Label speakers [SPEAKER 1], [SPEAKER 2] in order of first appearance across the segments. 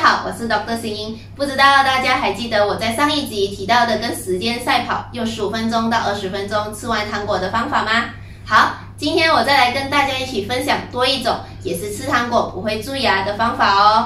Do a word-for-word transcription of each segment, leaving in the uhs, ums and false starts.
[SPEAKER 1] 好，我是 Doctor 新英。不知道大家还记得我在上一集提到的跟时间赛跑，用十五分钟到二十分钟吃完糖果的方法吗？好，今天我再来跟大家一起分享多一种，也是吃糖果不会蛀牙的方法哦。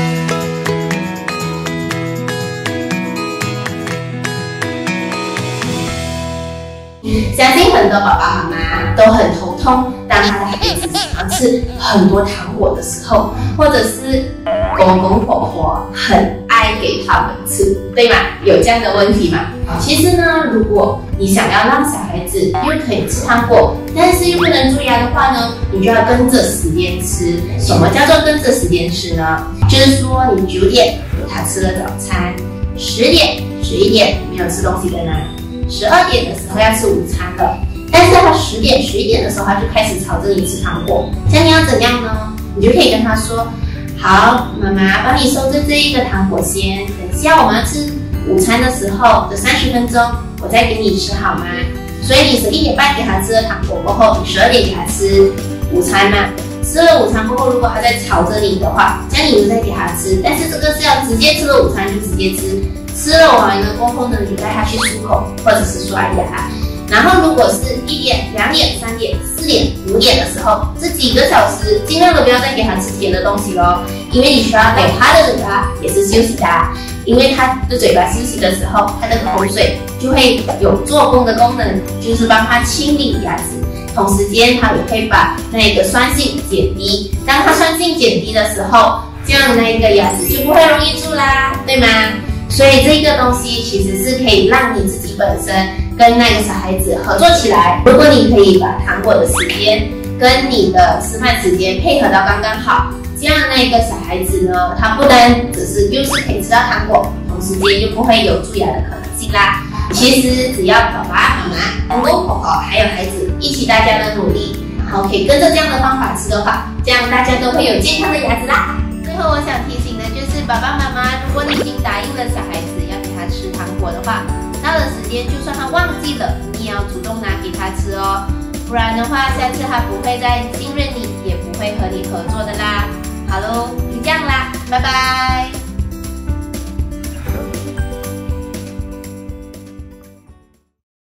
[SPEAKER 1] 相信很多爸爸妈妈都很头痛，当他的孩子喜欢吃很多糖果的时候，或者是公公婆婆很爱给他们吃，对吗？有这样的问题吗？其实呢，如果你想要让小孩子又可以吃糖果，但是又不能蛀牙的话呢，你就要跟着时间吃。什么叫做跟着时间吃呢？就是说你九点给他吃了早餐，十点、十一点没有吃东西的呢。十二点的时候要吃午餐了，但是他十点、十一点的时候，他就开始吵着你吃糖果。这样你要怎样呢？你就可以跟他说：“好，妈妈帮你收着这一个糖果先，等下我们要吃午餐的时候的三十分钟，我再给你吃好吗？”所以你十一点半给他吃了糖果过后，你十二点给他吃午餐嘛。吃了午餐过后，如果他在吵着你的话，这样你就再给他吃。但是这个是要直接吃了午餐就直接吃。吃了完了过后呢，你带他去漱口或者是刷牙。然后如果是一点、两点、三点、四点、五点的时候，这几个小时尽量都不要再给他吃甜的东西咯，因为你需要给他的嘴巴也是休息的，因为他的嘴巴休息的时候，他的口水就会有做工的功能，就是帮他清理牙齿。同时间，它也会把那个酸性减低。当它酸性减低的时候，这样那个牙齿就不会容易蛀啦，对吗？所以这个东西其实是可以让你自己本身跟那个小孩子合作起来。如果你可以把糖果的时间跟你的吃饭时间配合到刚刚好，这样那个小孩子呢，他不单只是又是可以吃到糖果，同时间就不会有蛀牙的可能性啦。其实只要爸爸妈妈、公公婆婆还有孩子一起大家的努力，然后可以跟着这样的方法吃的话，这样大家都会有健康的牙齿啦。最后我想提醒的就是爸爸妈妈，如果你已经答应了小孩子要给他吃糖果的话，到了时间就算他忘记了，你也要主动拿给他吃哦，不然的话下次他不会再信任你，也不会和你合作的啦。好喽，就这样啦，拜拜。